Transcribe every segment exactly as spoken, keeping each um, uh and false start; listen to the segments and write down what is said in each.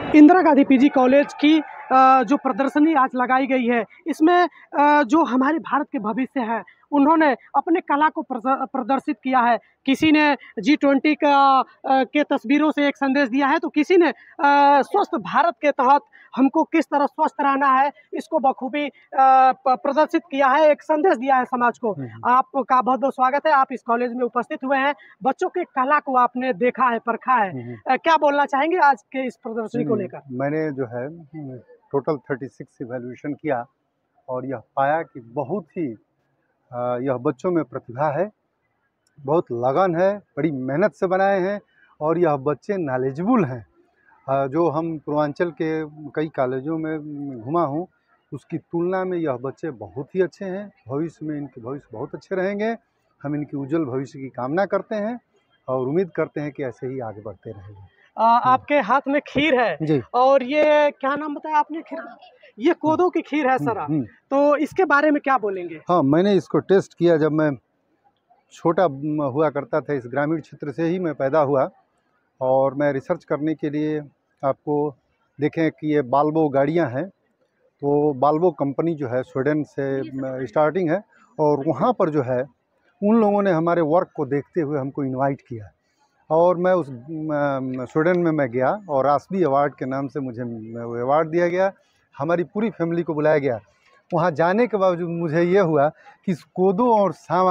Indira Gandhi PG college की अ, जो प्रदर्शनी आज लगाई गई है, इसमें अ, जो हमारे भारत के भविष्य है, उन्होंने अपने कला को प्रद- प्रदर्शित किया है। किसी ने जी ट्वेंटी का अ, के तस्वीरों से एक संदेश दिया है, तो किसी ने अ, स्वस्थ भारत के तहत हमको किस तरह स्वस्थ रहना है, इसको बखूबी अ, प- प्रदर्शित किया है, एक संदेश दिया है समाज को। आपका बहुत बहुत स्वागत है, आप इस कॉलेज में उपस्थित हुए हैं, बच्चों के कला को आपने देखा है, परखा है। अ, क्या बोलना चाहेंगे आज के इस प्रदर्शनी को लेकर? मैंने जो है टोटल थर्टी सिक्स इवैल्यूएशन किया और यह पाया कि बहुत ही अ, यह बच्चों में प्रतिभा है, बहुत लगन है, बड़ी मेहनत से बनाए हैं और यह बच्चे नॉलेजेबल हैं। अ, जो हम पूर्वांचल के कई कॉलेजों में घुमा हूँ, उसकी तुलना में यह बच्चे बहुत ही अच्छे हैं। भविष्य में इनके भविष्य बहुत अच्छे रहेंगे। हम इनकी उज्जवल भविष्य की कामना करते हैं और उम्मीद करते हैं कि ऐसे ही आगे बढ़ते रहेंगे। अ, आपके हाथ में खीर है जी। और ये क्या नाम बताया आपने खीर का? ये कोदो की खीर है हुँ, सर। हुँ। तो इसके बारे में क्या बोलेंगे? हाँ, मैंने इसको टेस्ट किया जब मैं छोटा म, हुआ करता था। इस ग्रामीण क्षेत्र से ही मैं पैदा हुआ और मैं रिसर्च करने के लिए आपको देखें कि ये बाल्वो गाड़ियाँ हैं, तो बाल्वो कंपनी जो है स्वीडन से स्टार्टिंग है और वहाँ पर जो है उन लोगों ने हमारे वर्क को देखते हुए हमको इनवाइट किया और मैं उस म, स्वीडन में मैं गया और रास्बी अवार्ड के नाम से मुझे वो अवार्ड दिया गया। हमारी पूरी फैमिली को बुलाया गया। वहाँ जाने के बावजूद मुझे ये हुआ कि इस कोदो और सावा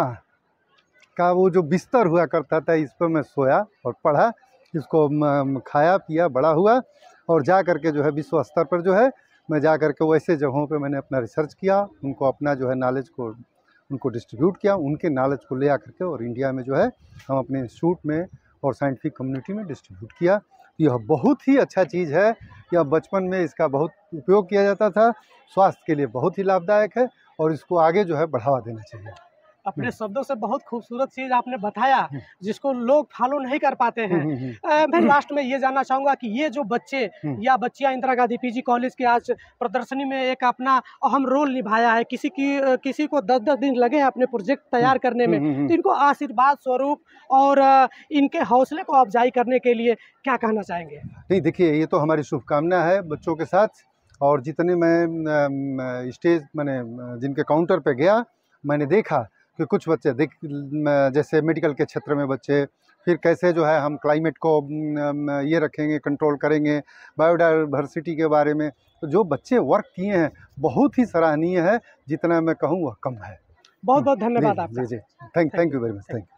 का वो जो बिस्तर हुआ करता था, इस पर मैं सोया और पढ़ा, इसको म, खाया पिया बड़ा हुआ और जा कर के जो है विश्व स्तर पर जो है मैं जा कर के वैसे जगहों पे मैंने अपना रिसर्च किया, उनको अपना जो है नॉलेज को उनको डिस्ट्रीब्यूट किया, उनके नॉलेज को ले आकर के और इंडिया में जो है हम अपने इंस्टीट्यूट में और साइंटिफिक कम्युनिटी में डिस्ट्रीब्यूट किया। यह बहुत ही अच्छा चीज़ है। यह बचपन में इसका बहुत उपयोग किया जाता था, स्वास्थ्य के लिए बहुत ही लाभदायक है और इसको आगे जो है बढ़ावा देना चाहिए। अपने शब्दों से बहुत खूबसूरत चीज़ आपने बताया, जिसको लोग फॉलो नहीं कर पाते हैं। अ, मैं लास्ट में ये जानना चाहूँगा कि ये जो बच्चे या बच्चियाँ इंदिरा गांधी पीजी कॉलेज के आज प्रदर्शनी में एक अपना अहम रोल निभाया है, किसी की अ, किसी को दस दस दिन लगे हैं अपने प्रोजेक्ट तैयार करने में, तो इनको आशीर्वाद स्वरूप और अ, इनके हौसले को अफजाई करने के लिए क्या कहना चाहेंगे? नहीं, देखिए, ये तो हमारी शुभकामना है बच्चों के साथ और जितने मैं स्टेज मैंने जिनके काउंटर पे गया, मैंने देखा कि कुछ बच्चे देख म, जैसे मेडिकल के क्षेत्र में बच्चे, फिर कैसे जो है हम क्लाइमेट को म, ये रखेंगे, कंट्रोल करेंगे, बायोडाइवर्सिटी के बारे में, तो जो बच्चे वर्क किए हैं बहुत ही सराहनीय है। जितना मैं कहूँ वह कम है। बहुत बहुत जी धन्यवाद आपका। जी जी thank thank you very much. Thank you.